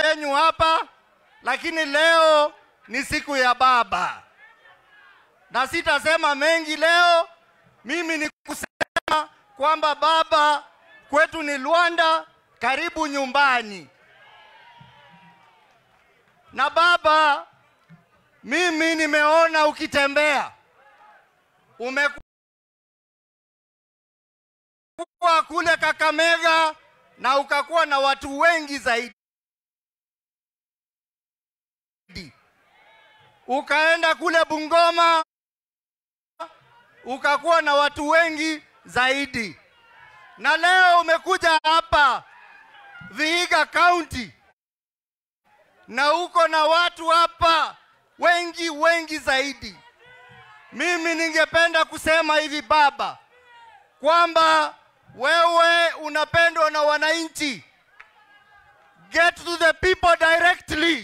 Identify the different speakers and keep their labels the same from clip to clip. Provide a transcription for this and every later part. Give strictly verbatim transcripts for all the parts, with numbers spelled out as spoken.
Speaker 1: penyu hapa, lakini leo ni siku ya baba. Na sitasema mengi leo, mimi ni kusema kwamba baba kwetu ni Luanda, karibu nyumbani. Na baba, mimi nimeona ukitembea. Umekuwa kule Kakamega na ukakuwa na watu wengi zaidi. Ukaenda kule Bungoma, ukakuwa na watu wengi zaidi. Na leo umekuja hapa Vihiga County na uko na watu hapa wengi wengi zaidi. Mimi ningependa kusema hivi baba, kwamba wewe unapendwa na wananchi. Get to the people directly.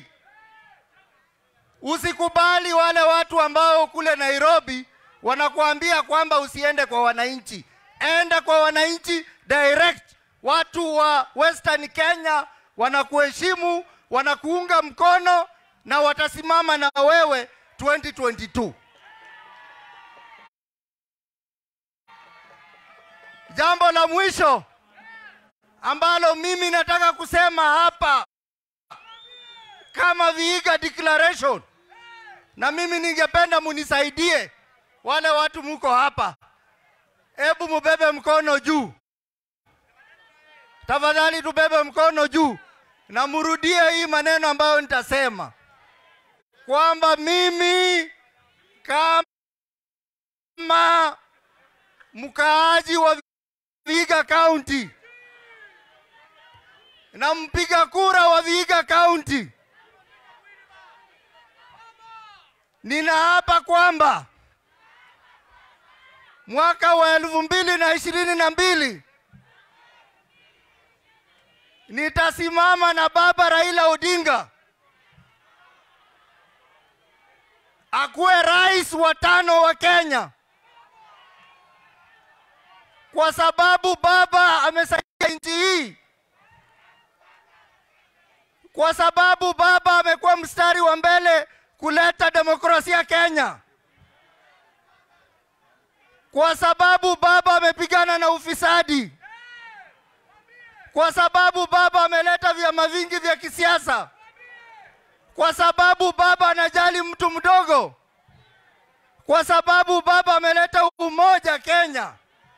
Speaker 1: Usikubali wale watu ambao kule Nairobi wanakuambia kwamba usiende kwa wananchi. Enda kwa wananchi direct. Watu wa Western Kenya wanakuheshimu, wanakuunga mkono na watasimama na wewe twenty twenty-two. Jambo la mwisho ambalo mimi nataka kusema hapa kama Vihiga declaration, na mimi ningependa munisaidie wale watu mko hapa. Hebu mubebe mkono juu. Tafadhali tubebe mkono juu na murudie hii maneno ambayo nitasema, kwamba mimi kama mkaaji wa Vihiga County na mpiga kura wa Vihiga County, ninaapa kwamba mwaka wa elfu mbili na ishirini na mbili nitasimama na baba Raila Odinga akuwe rais wa tano wa Kenya, kwa sababu baba amesaidia nchi hii, kwa sababu baba amekuwa mstari wa mbele kuleta demokrasia Kenya, kwa sababu baba amepigana na ufisadi, kwa sababu baba ameleta vyama vingi vya kisiasa, kwa sababu baba anajali mtu mdogo, kwa sababu baba ameleta umoja Kenya.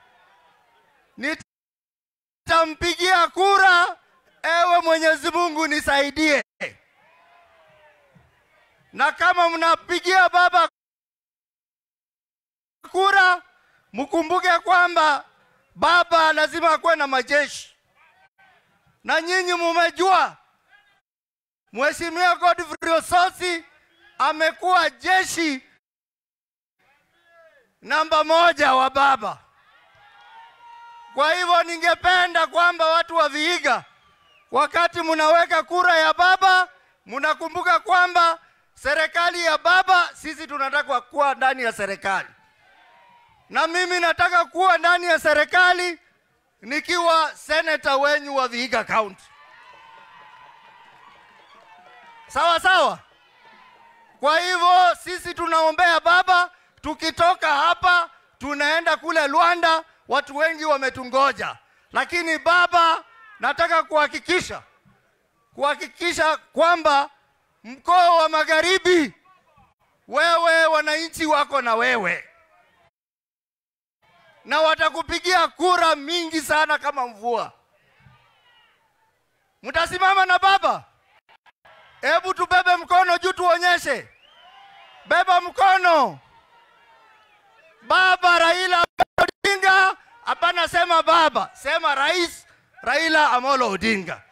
Speaker 1: Nitampigia kura. Ewe Mwenyezi Mungu nisaidie. Na kama mnapigia baba kura, mkumbuke kwamba baba lazima akuwe na majeshi. Na nyinyi mumejua Mheshimiwa Godfrey Osotsi amekuwa jeshi namba moja wa baba. Kwa hivyo ningependa kwamba watu wa Vihiga, wakati munaweka kura ya baba, munakumbuka kwamba serikali ya baba, sisi tunataka kuwa ndani ya serikali. Na mimi nataka kuwa ndani ya serikali nikiwa senator wenyu wa Vihiga County. Sawa sawa? Kwa hivyo sisi tunaombea baba, tukitoka hapa tunaenda kule Luanda, watu wengi wametungoja. Lakini baba, nataka kuhakikisha kuhakikisha kwamba mkoa wa Magharibi, wewe wananchi wako na wewe, na watakupigia kura mingi sana kama mvua. Mtasimama na baba? Hebu tubebe mkono juu tuonyeshe. Beba mkono. Baba Raila Odinga. Hapana sema baba, sema Rais Raila Amolo Odinga.